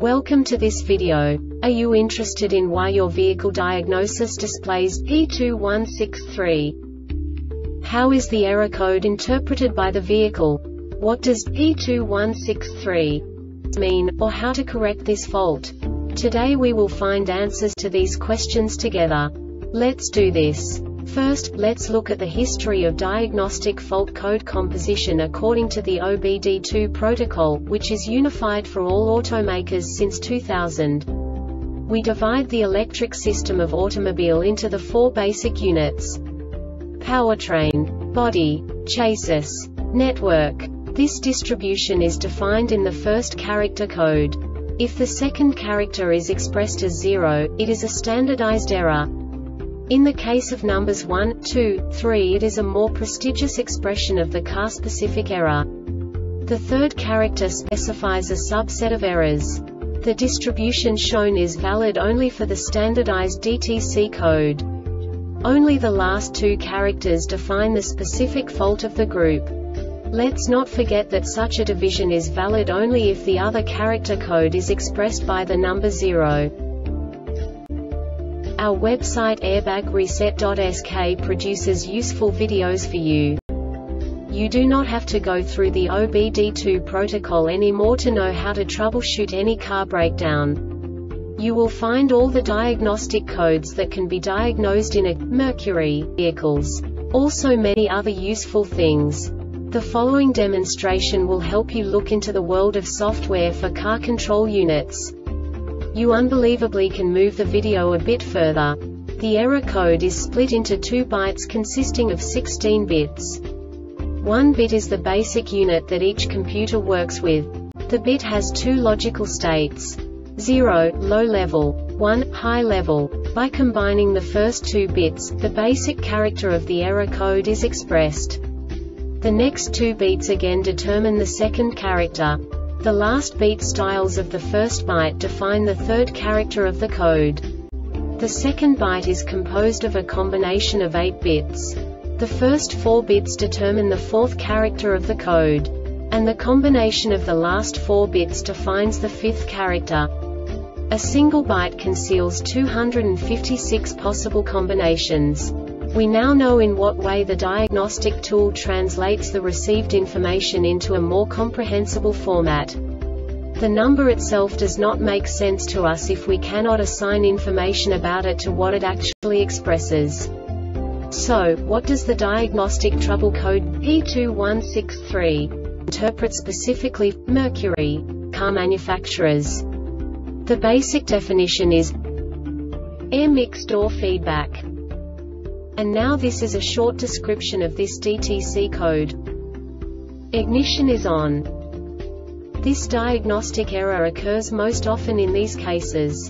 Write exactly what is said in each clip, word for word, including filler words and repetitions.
Welcome to this video. Are you interested in why your vehicle diagnosis displays P two one six three? How is the error code interpreted by the vehicle? What does P two one six three mean, or how to correct this fault? Today we will find answers to these questions together. Let's do this. First, let's look at the history of diagnostic fault code composition according to the O B D two protocol, which is unified for all automakers since two thousand. We divide the electric system of automobile into the four basic units: powertrain, body, chassis, network. This distribution is defined in the first character code. If the second character is expressed as zero, it is a standardized error. In the case of numbers one, two, three, it is a more prestigious expression of the car-specific error. The third character specifies a subset of errors. The distribution shown is valid only for the standardized D T C code. Only the last two characters define the specific fault of the group. Let's not forget that such a division is valid only if the other character code is expressed by the number zero. Our website airbag reset dot S K produces useful videos for you. You do not have to go through the O B D two protocol anymore to know how to troubleshoot any car breakdown. You will find all the diagnostic codes that can be diagnosed in a Mercury vehicles. Also many other useful things. The following demonstration will help you look into the world of software for car control units. You unbelievably can move the video a bit further. The error code is split into two bytes consisting of sixteen bits. One bit is the basic unit that each computer works with. The bit has two logical states: zero, low level, one, high level. By combining the first two bits, the basic character of the error code is expressed. The next two beats again determine the second character. The last beat styles of the first byte define the third character of the code. The second byte is composed of a combination of eight bits. The first four bits determine the fourth character of the code. And the combination of the last four bits defines the fifth character. A single byte conceals two hundred fifty-six possible combinations. We now know in what way the diagnostic tool translates the received information into a more comprehensible format. The number itself does not make sense to us if we cannot assign information about it to what it actually expresses. So, what does the diagnostic trouble code P two one six three interpret specifically for Mercury car manufacturers? The basic definition is air mix door feedback. And now this is a short description of this D T C code. Ignition is on. This diagnostic error occurs most often in these cases.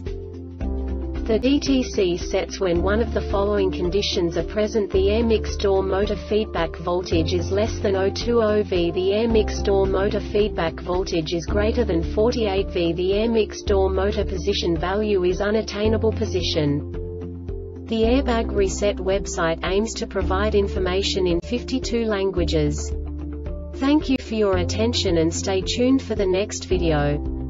The D T C sets when one of the following conditions are present: the air mix door motor feedback voltage is less than zero point two zero volts, the air mix door motor feedback voltage is greater than forty-eight volts, the air mix door motor position value is unattainable position. The Airbag Reset website aims to provide information in fifty-two languages. Thank you for your attention and stay tuned for the next video.